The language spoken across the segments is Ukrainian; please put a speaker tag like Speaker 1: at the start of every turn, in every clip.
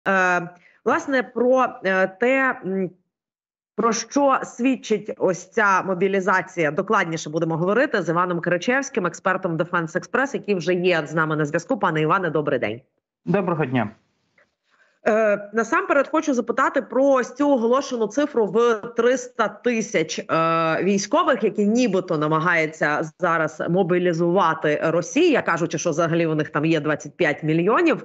Speaker 1: Власне, про те, про що свідчить ось ця мобілізація, докладніше будемо говорити з Іваном Киричевським, експертом Defense Express, який вже є з нами на зв'язку. Пане Іване, добрий день.
Speaker 2: Доброго дня.
Speaker 1: Насамперед хочу запитати про ось цю оголошену цифру в 300 тисяч військових, які нібито намагається зараз мобілізувати Росія, кажучи, що взагалі у них там є 25 мільйонів.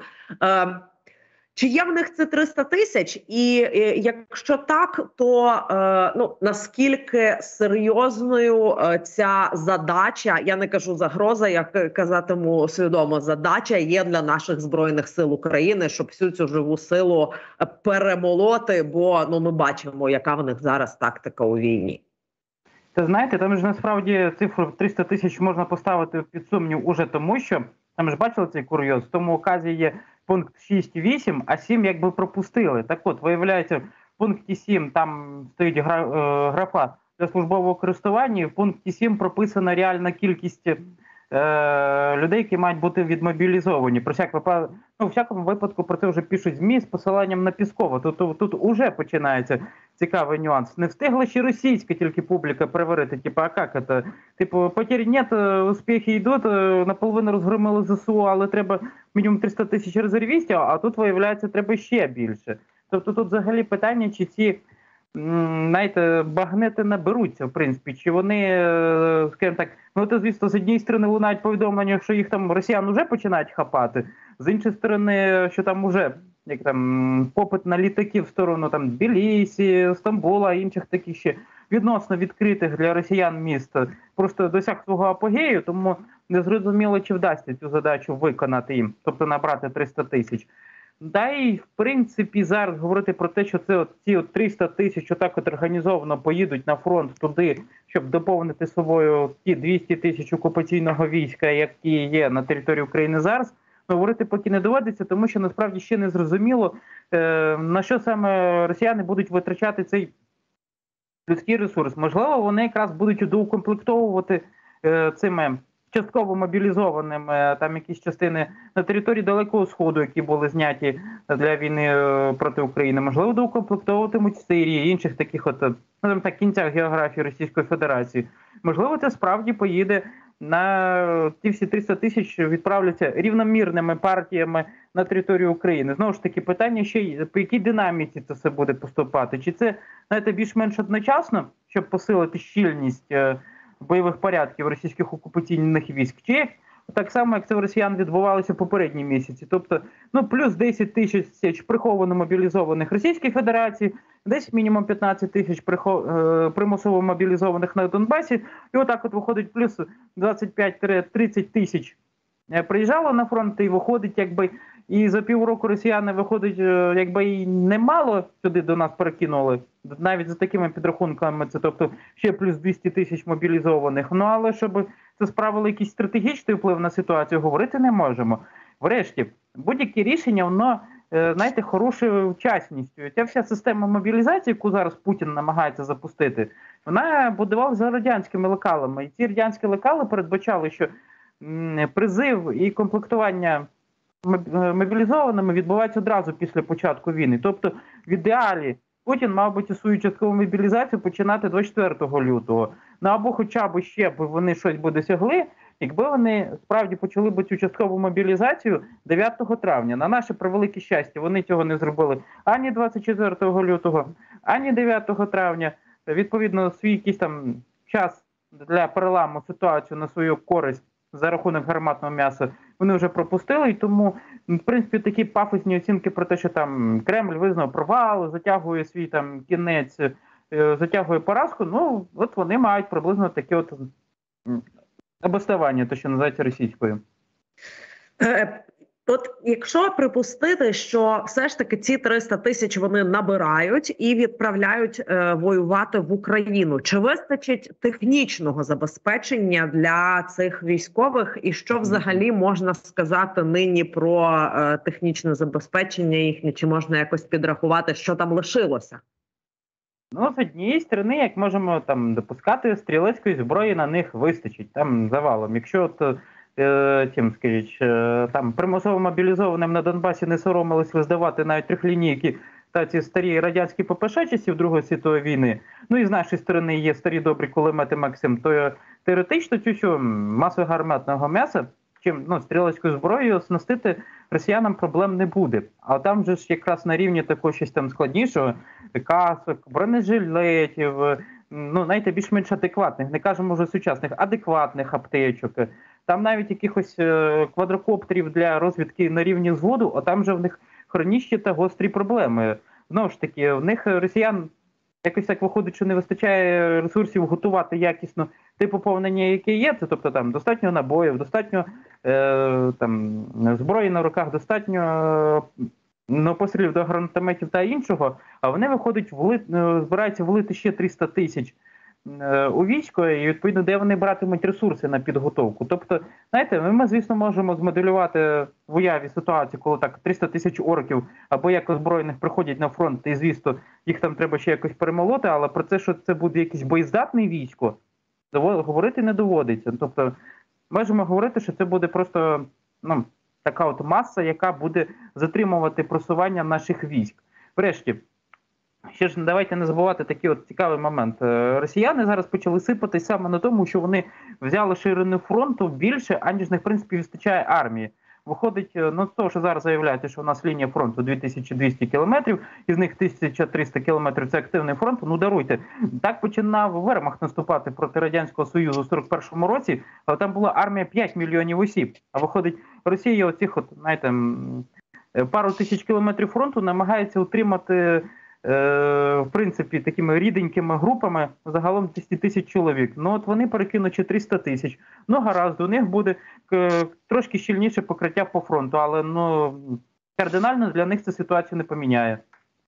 Speaker 1: Чи є в них це 300 тисяч? І якщо так, то наскільки серйозною ця задача, я не кажу загроза, як казатиму свідомо, задача є для наших Збройних сил України, щоб всю цю живу силу перемолоти, бо ми бачимо, яка в них зараз тактика у війні.
Speaker 2: Та знаєте, там ж насправді цифру 300 тисяч можна поставити під сумнів уже тому, що, там ж бачили цей курйоз, в тому указі є пункт 6 і 8, а 7 якби пропустили. Так от, виявляється, в пункті 7 там стоїть графа для службового користування, і в пункті 7 прописана реальна кількість людей, які мають бути відмобілізовані. Про в всякому випадку про це вже пишуть ЗМІ з посиланням на Піскова. Тут уже починається цікавий нюанс. Не встигла ще російська тільки публіка переварити, а як це? Потерь нет, успіхи йдуть, наполовину розгромили ЗСУ, але треба мінімум 300 тисяч резервістів, а тут, виявляється, треба ще більше. Тобто тут взагалі питання, чи ці багнети наберуться, в принципі, чи вони, скажімо так, то, звісно, з однієї сторони лунають повідомлення, що їх там росіян вже починають хапати, з іншої сторони, що там уже попит на літаки в сторону Тбілісі, Стамбула, інших таких ще відносно відкритих для росіян міст, просто досяг свого апогею, тому не зрозуміло, чи вдасться цю задачу виконати їм, тобто набрати 300 тисяч. Та й, в принципі, зараз говорити про те, що це ці 300 тисяч отак організовано поїдуть на фронт туди, щоб доповнити собою ті 200 тисяч окупаційного війська, які є на території України зараз, говорити поки не доводиться, тому що насправді ще не зрозуміло, на що саме росіяни будуть витрачати цей людський ресурс. Можливо, вони якраз будуть доукомплектовувати цими частково мобілізованими там якісь частини на території Далекого Сходу, які були зняті для війни проти України. Можливо, доукомплектовуватимуть Сирії, інших таких кінцях географії Російської Федерації. Можливо, це справді поїде на ті всі 300 тисяч, відправляться рівномірними партіями на територію України. Знову ж таки, питання ще, по якій динаміці це все буде поступати. Чи це, більш-менш одночасно, щоб посилити щільність бойових порядків російських окупаційних військ, чи так само, як це в росіян відбувалося в попередні місяці. Тобто, плюс 10 тисяч приховано мобілізованих Російської Федерації, десь мінімум 15 тисяч примусово мобілізованих на Донбасі, і отак виходить плюс 25-30 тисяч приїжджало на фронт і виходить, і за півроку росіяни виходить, і немало сюди до нас перекинули, навіть за такими підрахунками, це тобто ще плюс 200 тисяч мобілізованих. Але щоб це справило якийсь стратегічний вплив на ситуацію, говорити не можемо. Врешті, будь-яке рішення, воно, хорошою вчасністю. Ця вся система мобілізації, яку зараз Путін намагається запустити, вона будувалася за радянськими лекалами. І ці радянські лекали передбачали, що призив і комплектування мобілізованими відбувається одразу після початку війни. Тобто, в ідеалі, Путін мав би свою часткову мобілізацію починати 24 лютого. Або хоча б ще б вони щось би досягли, якби вони справді почали б цю часткову мобілізацію 9 травня. На наше превелике щастя, вони цього не зробили ані 24 лютого, ані 9 травня. Відповідно, свій якийсь час для переламу ситуацію на свою користь за рахунок гарматного м'яса вони вже пропустили, і тому, в принципі, такі пафосні оцінки про те, що Кремль визнав провал, затягує свій кінець, затягує поразку, от вони мають приблизно таке обоснування, те, що називається російською.
Speaker 1: Якщо припустити, що все ж таки ці 300 тисяч вони набирають і відправляють воювати в Україну, чи вистачить технічного забезпечення для цих військових? І що взагалі можна сказати нині про технічне забезпечення їхнє? Чи можна якось підрахувати, що там лишилося?
Speaker 2: З однієї сторони, як можемо допускати, стрілецької зброї на них вистачить, завалом. Якщо тим, скажіть, там примусово мобілізованим на Донбасі не соромились виздавати навіть трьохлінійки та ці старі радянські ППШ часів Другої світової війни. Ну і з нашої сторони є старі добрі кулемети Максим. То теоретично цю всю масу гарматного м'яса, чим стрілецькою зброєю оснастити росіянам проблем не буде. А там же ж якраз на рівні такого щось там складнішого, касок, бронежилетів, знаєте, більш-менш адекватних, не кажемо вже сучасних, адекватних аптечок. Там навіть якихось квадрокоптерів для розвідки на рівні взводу, а там же в них хронічні та гострі проблеми. Знову ж таки, в них росіян якось так виходить, що не вистачає ресурсів готувати якісно те поповнення, яке є. Це, тобто там достатньо набоїв, достатньо там зброї на руках, достатньо пострілів до гранатометів та іншого, а вони виходять, збираються влити ще 300 тисяч у військо, і відповідно, де вони братимуть ресурси на підготовку. Тобто, знаєте, ми, звісно, можемо змоделювати в уяві ситуацію, коли так 300 тисяч орків або як озброєних приходять на фронт, і, звісно, їх там треба ще якось перемолоти, але про те, що це буде якесь боєздатне військо, говорити не доводиться. Тобто, можемо говорити, що це буде просто така от маса, яка буде затримувати просування наших військ. Врешті, ще ж давайте не забувати такий от цікавий момент. Росіяни зараз почали сипатись саме на тому, що вони взяли ширину фронту більше, аніж в принципі вистачає армії. Виходить, з того, що зараз заявляється, що у нас лінія фронту 2200 кілометрів, із них 1300 кілометрів – це активний фронт. Даруйте. Так починав Вермахт наступати проти Радянського Союзу у 41-му році, але там була армія 5 мільйонів осіб. А виходить, Росія оцих, знаєте, пару тисяч кілометрів фронту намагається утримати, в принципі, такими ріденькими групами загалом 200 тисяч чоловік. От вони перекинуть 300 тисяч. Гаразд, у них буде трошки щільніше покриття по фронту, але кардинально для них ця ситуацію не поміняє.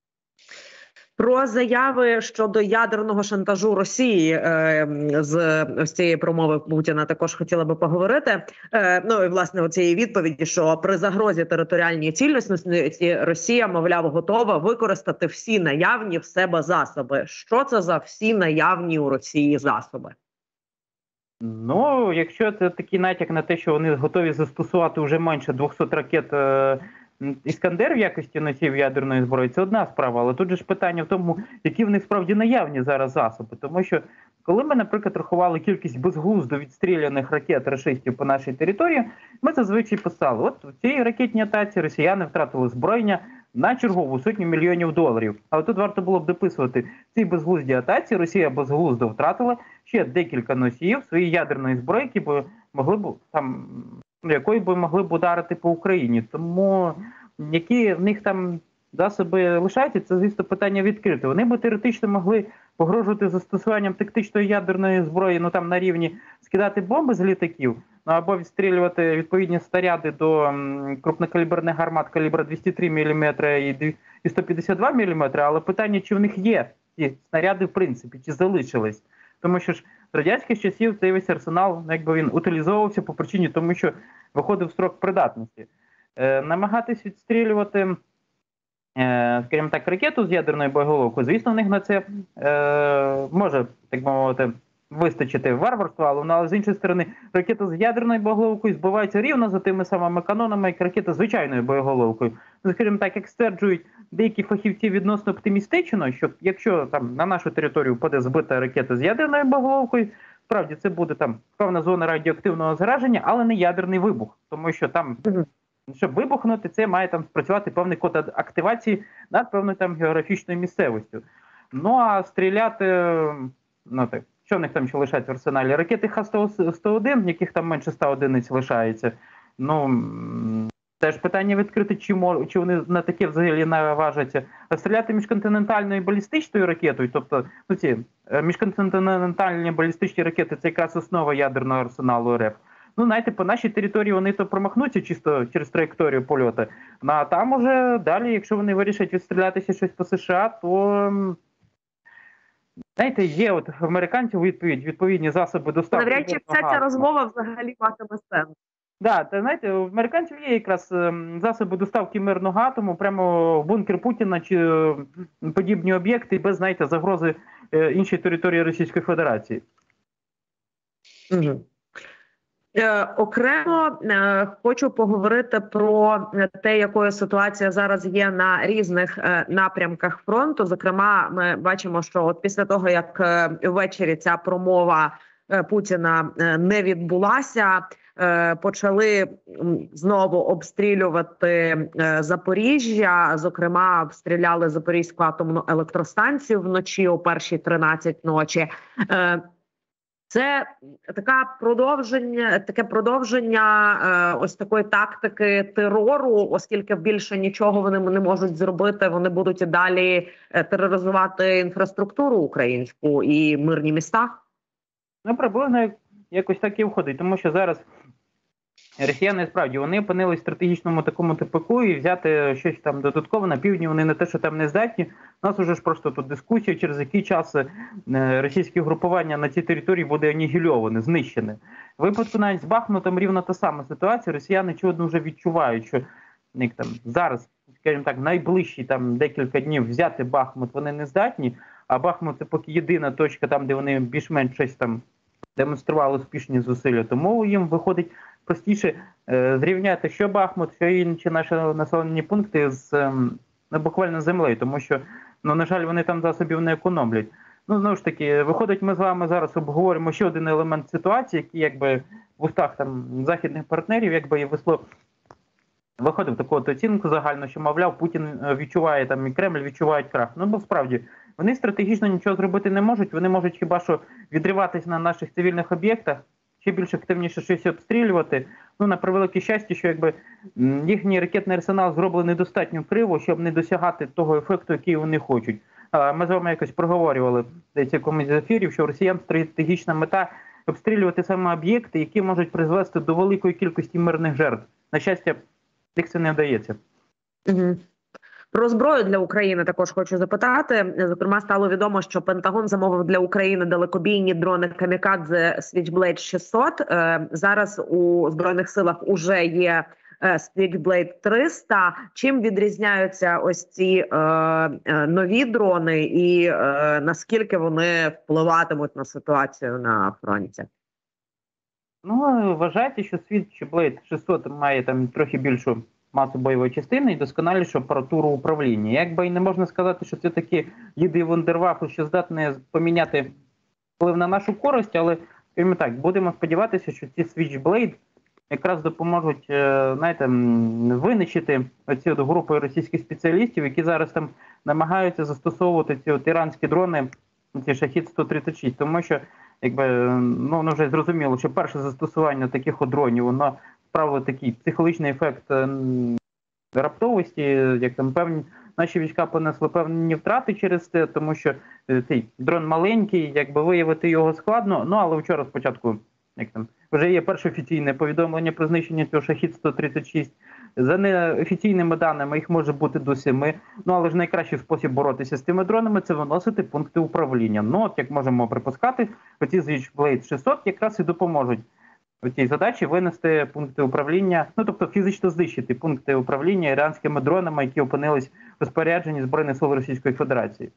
Speaker 1: Про заяви щодо ядерного шантажу Росії з ось цієї промови Путіна також хотіла би поговорити. І, власне, оцієї відповіді, що при загрозі територіальній цілісності Росія, мовляв, готова використати всі наявні в себе засоби. Що це за всі наявні у Росії засоби?
Speaker 2: Якщо це такий натяк на те, що вони готові застосувати вже менше 200 ракет «Іскандер» в якості носіїв ядерної зброї, це одна справа, але тут же ж питання в тому, які в них справді наявні зараз засоби. Тому що, коли ми, наприклад, рахували кількість безглуздо відстріляних ракет рашистів по нашій території, ми зазвичай писали, от в цій ракетній атаці росіяни втратили озброєння на чергову $100 мільйонів. Але тут варто було б дописувати, в цій безглуздій атаці Росія безглуздо втратила ще декілька носіїв своєї ядерної зброї, якої би могли б ударити по Україні. Тому які в них там засоби лишаються, це, звісно, питання відкрите. Вони би теоретично могли погрожувати застосуванням тактичної ядерної зброї, на рівні скидати бомби з літаків, або відстрілювати відповідні снаряди до крупнокаліберних гармат калібра 203 мм і 152 мм, але питання, чи в них є ці снаряди, в принципі, чи залишились. Тому що ж з радянських часів цей весь арсенал, він утилізовувався по причині, тому що виходив строк придатності. Намагатись відстрілювати, скажімо так, ракету з ядерною боєголовкою, звісно, в них на це може, так би мовити, вистачити варварства, але з іншої сторони, ракета з ядерною боєголовкою збивається рівно за тими самими канонами, як ракета з звичайною боєголовкою. Скажімо так, як стверджують деякі фахівці відносно оптимістично, що якщо там на нашу територію впаде збита ракета з ядерною боєголовкою, справді це буде там певна зона радіоактивного зараження, але не ядерний вибух, тому що там, щоб вибухнути, це має там спрацювати певний код активації над певною там географічною місцевістю. А стріляти, що в них там ще лишається в арсеналі? Ракети Х-101, яких там менше 100 одиниць лишається. Теж питання відкрите, чи вони на таке взагалі наважаться. А стріляти міжконтинентальною балістичною ракетою, тобто ці міжконтинентальні балістичні ракети – це якраз основа ядерного арсеналу РФ. По нашій території вони то промахнуться чисто через траєкторію польоту, а там уже далі, якщо вони вирішать відстрілятися щось по США, то... є от в американців відповідні засоби доставки.
Speaker 1: Навряд чи вся ця розмова взагалі матиме сенс.
Speaker 2: В американців є якраз засоби доставки мирного атому прямо в бункер Путіна чи подібні об'єкти без, загрози іншої території Російської Федерації.
Speaker 1: Окремо хочу поговорити про те, якою ситуація зараз є на різних напрямках фронту. Зокрема, ми бачимо, що от після того, як ввечері ця промова Путіна не відбулася, почали знову обстрілювати Запоріжжя. Зокрема, обстріляли Запорізьку атомну електростанцію вночі о 1:13 ночі. Це таке продовження ось такої тактики терору, оскільки більше нічого вони не можуть зробити. Вони будуть і далі тероризувати інфраструктуру українську і мирні міста.
Speaker 2: Ну, приблизно якось так і входить, тому що зараз росіяни, справді, вони опинились в стратегічному такому тупику, і взяти щось там додатково на півдні вони не те, що там не здатні. У нас уже ж просто тут дискусія, через який час російське групування на цій території буде анігільоване, знищене. В випадку навіть з Бахмутом рівно та сама ситуація. Росіяни чудно вже відчувають, що як там зараз, скажімо так, найближчі там декілька днів взяти Бахмут вони не здатні, а Бахмут – це поки єдина точка там, де вони більш-менш щось там демонстрували успішні зусилля. Тому їм виходить простіше зрівняти що Бахмут, що інші наші населені пункти з буквально землею, тому що, на жаль, вони там засобів не економлять. Знову ж таки, виходить, ми з вами зараз обговоримо ще один елемент ситуації, який якби в устах там західних партнерів, якби і виходив таку от оцінку загально, що, мовляв, Путін відчуває там і Кремль відчувають крах. Бо справді, вони стратегічно нічого зробити не можуть, вони можуть хіба що відриватись на наших цивільних об'єктах, ще більш активніше щось обстрілювати. На превелике щастя, що якби їхній ракетний арсенал зроблений достатньо криво, щоб не досягати того ефекту, який вони хочуть. Ми з вами якось проговорювали в якомусь з ефірів, що у росіян стратегічна мета обстрілювати саме об'єкти, які можуть призвести до великої кількості мирних жертв. На щастя, їх це не вдається.
Speaker 1: Угу. Про зброю для України також хочу запитати. Зокрема, стало відомо, що Пентагон замовив для України далекобійні дрони «Камікадзе» Switchblade 600. Зараз у Збройних силах уже є Switchblade 300. Чим відрізняються ось ці нові дрони і наскільки вони впливатимуть на ситуацію на фронті?
Speaker 2: Вважайте, що Switchblade 600 має там трохи більшу масу бойової частини і досконалішу апаратуру управління. Якби і не можна сказати, що це такі їди вундервафли, що здатні поміняти вплив на нашу користь, але, скажімо так, будемо сподіватися, що ці Switchblade якраз допоможуть, винищити оці групи російських спеціалістів, які зараз там намагаються застосовувати ці іранські дрони, ці Шахід-136, тому що, вже зрозуміло, що перше застосування таких дронів, воно справило такий психологічний ефект раптовості, як там певні наші війська понесли певні втрати через це, тому що цей дрон маленький, виявити його складно, але вчора спочатку вже є перше офіційне повідомлення про знищення цього Шахід-136. За неофіційними даними їх може бути до 7, але ж найкращий спосіб боротися з тими дронами – це виносити пункти управління. Як можемо припускати, оці Switchblade 600 якраз і допоможуть у цій задачі винести пункти управління, тобто фізично знищити пункти управління іранськими дронами, які опинились в розпорядженні Збройних сил Російської Федерації.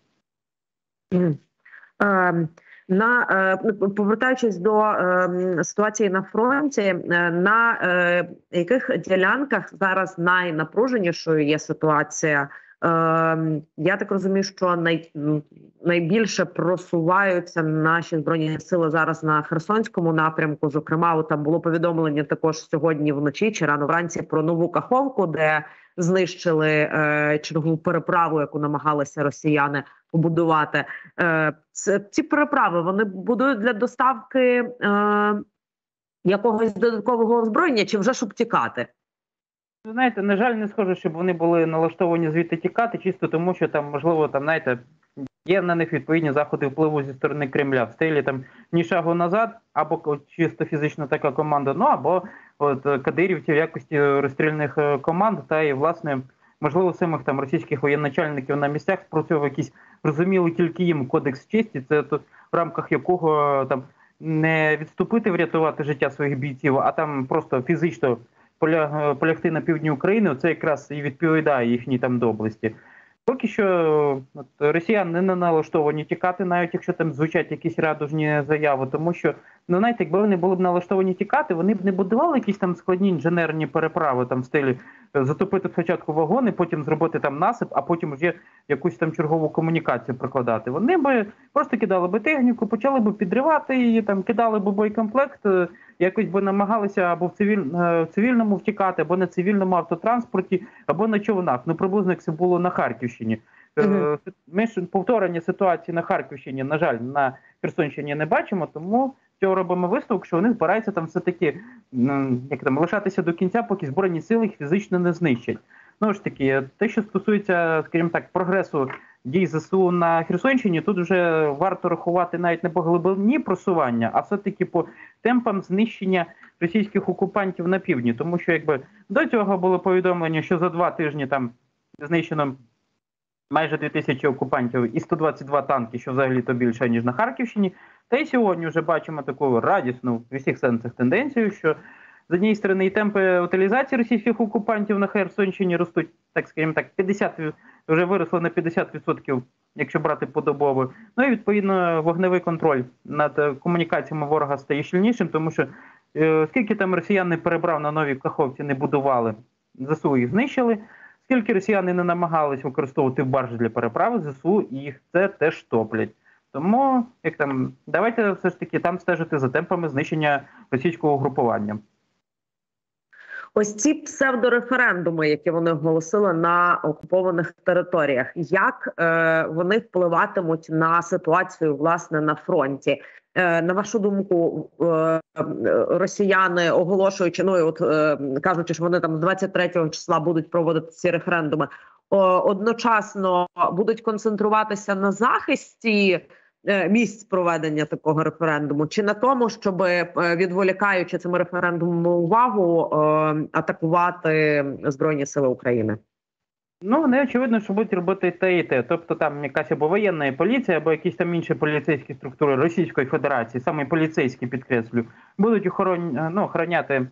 Speaker 1: Повертаючись до ситуації на фронті, на яких ділянках зараз найнапруженішою є ситуація? Я так розумію, що найбільше просуваються наші Збройні сили зараз на Херсонському напрямку. Зокрема, там було повідомлення також сьогодні вночі чи рано вранці про Нову Каховку, де знищили чергову переправу, яку намагалися росіяни побудувати. Ці переправи, вони будують для доставки якогось додаткового озброєння чи вже щоб тікати?
Speaker 2: Ви знаєте, на жаль, не схоже, щоб вони були налаштовані звідти тікати, чисто тому, що там, можливо, є на них відповідні заходи впливу зі сторони Кремля. В стилі ні шагу назад, або чисто фізично така команда, або кадирівців в якості розстрільних команд, та і, власне, можливо, самих російських воєначальників на місцях спрацьовував якийсь розумілий тільки їм кодекс честі, це в рамках якого не відступити, врятувати життя своїх бійців, а просто фізично полягти на півдні України, це якраз і відповідає їхній доблесті. Поки що росіяни не налаштовані тікати, навіть якщо там звучать якісь радужні заяви, тому що, ну знаєте, якби вони були б налаштовані тікати, вони б не будували якісь там складні інженерні переправи там в стилі затопити спочатку вагони, потім зробити там насип, а потім вже якусь там чергову комунікацію прокладати. Вони би просто кидали би техніку, почали би підривати її, там кидали би боєкомплект, якось би намагалися або в цивільному втікати, або на цивільному автотранспорті, або на човнах. Ну, приблизно як це було на Харківщині. Ми ж повторення ситуації на Харківщині, на жаль, на Херсонщині не бачимо, тому цього робимо висновок, що вони збираються там все-таки лишатися до кінця, поки Збройні сили їх фізично не знищать. Ну ж таки, те, що стосується, скажімо так, прогресу дій ЗСУ на Херсонщині, тут вже варто рахувати навіть не по глибині просування, а все-таки по темпам знищення російських окупантів на півдні. Тому що якби до цього було повідомлення, що за 2 тижні там знищено майже 2000 окупантів і 122 танки, що взагалі-то більше, ніж на Харківщині. Та й сьогодні вже бачимо таку радісну в усіх сенсах тенденцію, що з однієї сторони і темпи утилізації російських окупантів на Херсонщині ростуть, так скажімо так, 50, вже виросли на 50%, якщо брати подобово. Ну і відповідно вогневий контроль над комунікаціями ворога стає щільнішим, тому що скільки там росіян не перебрав на нові Каховці, не будували, ЗСУ їх знищили. Скільки росіяни не намагались використовувати баржі для переправи, ЗСУ їх це теж топлять. Тому, давайте все ж таки там стежити за темпами знищення російського угрупування.
Speaker 1: Ось ці псевдореферендуми, які вони оголосили на окупованих територіях, як вони впливатимуть на ситуацію, власне, на фронті? На вашу думку, росіяни, оголошуючи, кажучи, що вони там з 23-го числа будуть проводити ці референдуми, одночасно будуть концентруватися на захисті місць проведення такого референдуму, чи на тому, щоб, відволікаючи цими референдумами увагу, атакувати Збройні Сили України?
Speaker 2: Ну, не очевидно, що будуть робити те і те. Тобто там якась або воєнна поліція, або якісь там інші поліцейські структури Російської Федерації, саме поліцейські, підкреслю, будуть охороняти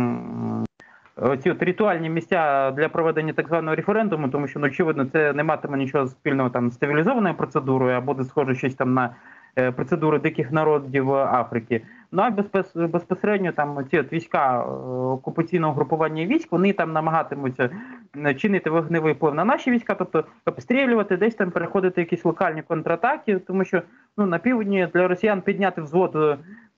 Speaker 2: ці ритуальні місця для проведення так званого референдуму, тому що, очевидно, це не матиме нічого спільного там з цивілізованою процедурою, а буде схоже щось там на процедури диких народів Африки. Ну а безпосередньо там ці війська окупаційного групування військ, вони там намагатимуться чинити вогневий вплив на наші війська, тобто обстрілювати, десь там переходити якісь локальні контратаки, тому що на півдні для росіян підняти взвод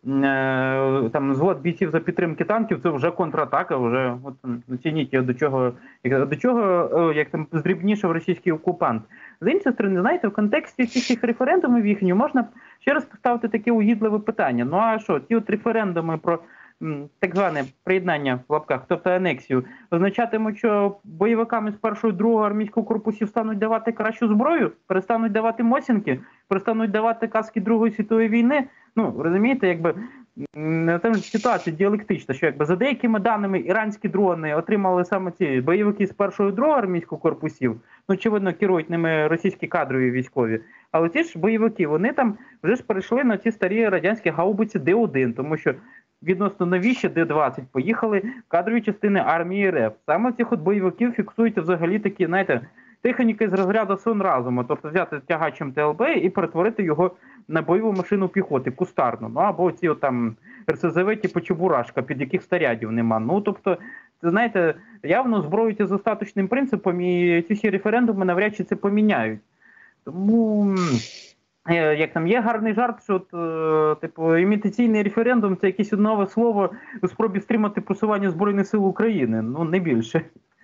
Speaker 2: бійців за підтримки танків, це вже контратака, вже оцініть, до чого як там здрібнішав російський окупант. З іншої сторони, знаєте, в контексті цих референдумів їхніх можна ще раз поставити таке угідливе питання. Ну а що, ті референдуми про так зване приєднання в лапках, тобто анексію, означатимуть, що бойовикам із 1-го і 2-го армійського корпусів стануть давати кращу зброю, перестануть давати Мосінки, перестануть давати каски Другої світової війни. Ну, розумієте, там ситуація діалектична, що за деякими даними іранські дрони отримали саме ці бойовики з 1-го і 2-го армійського корпусів, очевидно, керують ними російські кадрові військові. Але ці ж бойовики, вони там вже ж перейшли на ці старі радянські гаубиці Д-1, тому що відносно новіші Д-20 поїхали кадрові частини армії РФ. Саме цих бойовиків фіксуються взагалі такі, знаєте, техніки з розряду сон разуму, тобто взяти тягачем ТЛБ і перетворити його на бойову машину піхоти, кустарну, або ці РСЗВ типу Чебурашка, під яких снарядів нема. Тобто, знаєте, явно зброюються з остаточним принципом, і ці всі референдуми навряд чи це поміняють. Тому, є гарний жарт, що імітаційний референдум – це якесь нове слово у спробі стримати просування Збройних сил України, не більше.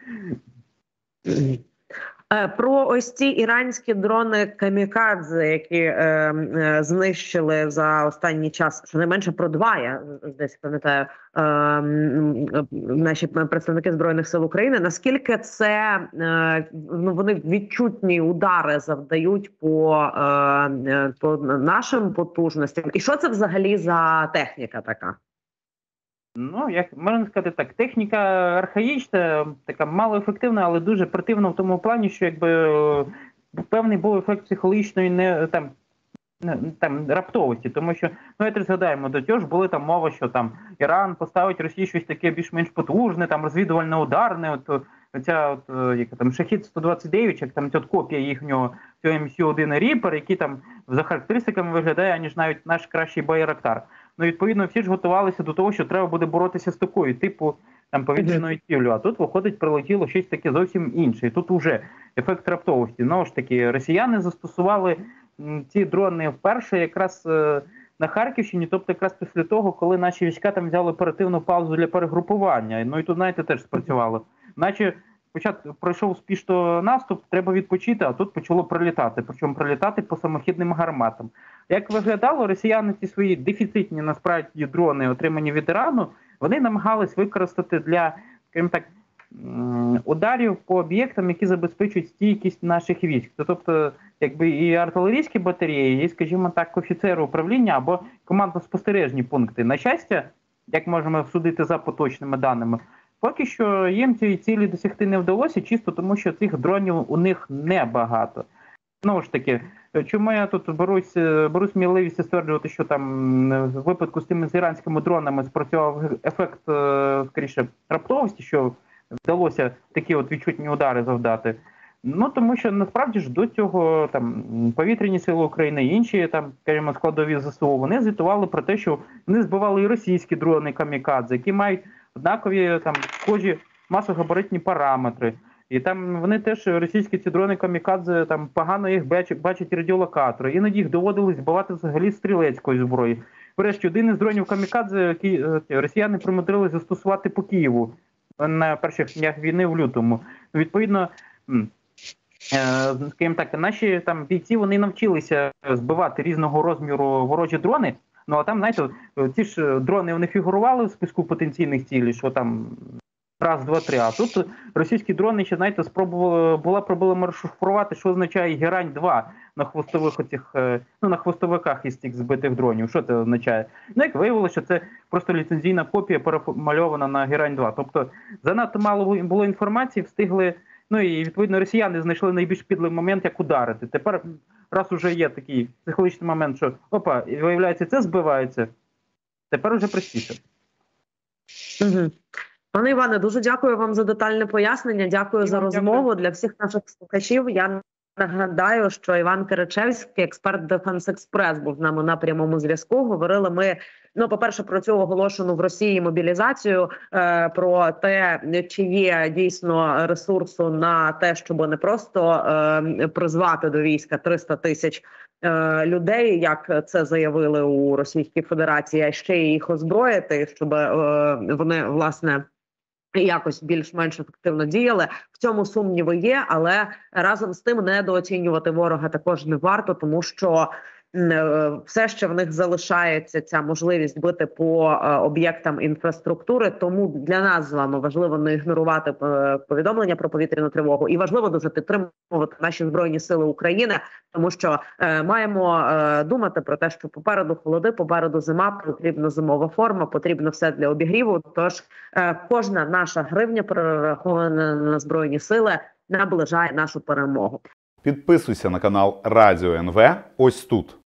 Speaker 1: Про ось ці іранські дрони камікадзе, які знищили за останній час, щонайменше про 2, я десь пам'ятаю, наші представники Збройних сил України. Наскільки це вони відчутні удари завдають по нашим потужностям? І що це взагалі за техніка така?
Speaker 2: Як можна сказати так, техніка архаїчна, така малоефективна, але дуже противна в тому плані, що певний був ефект психологічної раптовості, тому що, давайте згадаємо, до цього ж були мова, що Іран поставить Росії щось таке більш-менш потужне, розвідувально-ударне, оця от, яка там Шахід-129, як там ця копія їхнього цього МС-1 Ріпер, який там за характеристиками виглядає, аніж навіть наш кращий Байрактар. Ну, відповідно, всі ж готувалися до того, що треба буде боротися з такою типу там повітряною ціллю, а тут, виходить, прилетіло щось таке зовсім інше. І тут уже ефект раптовості. Знову ж таки, росіяни застосували ці дрони вперше якраз на Харківщині, тобто якраз після того, коли наші війська там взяли оперативну паузу для перегрупування. Ну і тут, знаєте, теж спрацювало. Наче спочатку пройшов успішно наступ, треба відпочити, а тут почало прилітати. Причому прилітати по самохідним гарматам. Як виглядало, росіяни ці свої дефіцитні, насправді, дрони, отримані від Ірану, вони намагались використати для, скажімо так, ударів по об'єктам, які забезпечують стійкість наших військ. Тобто, якби і артилерійські батареї, і, скажімо так, офіцери управління або командно-спостережні пункти. На щастя, як можемо судити за поточними даними, поки що їм цієї цілі досягти не вдалося, чисто тому, що цих дронів у них небагато. Знову ж таки, чому я тут беру сміливість стверджувати, що там в випадку з тими іранськими дронами спрацював ефект, скоріше, раптовості, що вдалося такі от відчутні удари завдати. Ну, тому що насправді ж до цього там повітряні сили України і інші там, скажімо, складові ЗСУ, вони звітували про те, що вони збивали і російські дрони камікадзе, які мають однакові там схожі масогабаритні параметри. І там вони теж, російські ці дрони камікадзе, там погано їх бачать радіолокатори. Іноді їх доводилось збивати взагалі стрілецької зброї. Врешті, один із дронів камікадзе, який росіяни примудрились застосувати по Києву на перших днях війни в лютому. Відповідно, скажімо так, наші там бійці, вони навчилися збивати різного розміру ворожі дрони. Ну, а там, знаєте, ці ж дрони, вони фігурували в списку потенційних цілей, що там раз, два, три. А тут російські дрони ще, знаєте, була проблема розшифрувати, що означає Герань-2 на хвостових оцих, ну, на хвостовиках із цих збитих дронів. Що це означає? Ну, як виявилося, що це просто ліцензійна копія перемальована на Герань-2. Тобто, занадто мало було інформації, встигли, ну, і, відповідно, росіяни знайшли найбільш підлий момент, як ударити. Тепер, раз уже є такий психологічний момент, що, опа, виявляється, це збивається, тепер уже простіше.
Speaker 1: Угу. Пане Іване, дуже дякую вам за детальне пояснення. Дякую за розмову. Для всіх наших слухачів я нагадаю, що Іван Киричевський, експерт Defense Express, був з нами на прямому зв'язку. Говорили ми, ну, по-перше, про цю оголошену в Росії мобілізацію, про те, чи є дійсно ресурсу на те, щоб не просто призвати до війська 300 тисяч людей, як це заявили у Російській Федерації, а ще й їх озброїти, щоб вони, власне, якось більш-менш ефективно діяли. В цьому сумніви є, але разом з тим недооцінювати ворога також не варто, тому що все ще в них залишається ця можливість бити по об'єктам інфраструктури, тому для нас з вами важливо не ігнорувати повідомлення про повітряну тривогу і важливо дуже підтримувати наші Збройні Сили України, тому що маємо думати про те, що попереду холоди, попереду зима, потрібна зимова форма, потрібно все для обігріву, тож кожна наша гривня, перерахована на Збройні Сили, наближає нашу перемогу.
Speaker 3: Підписуйся на канал Радіо НВ ось тут.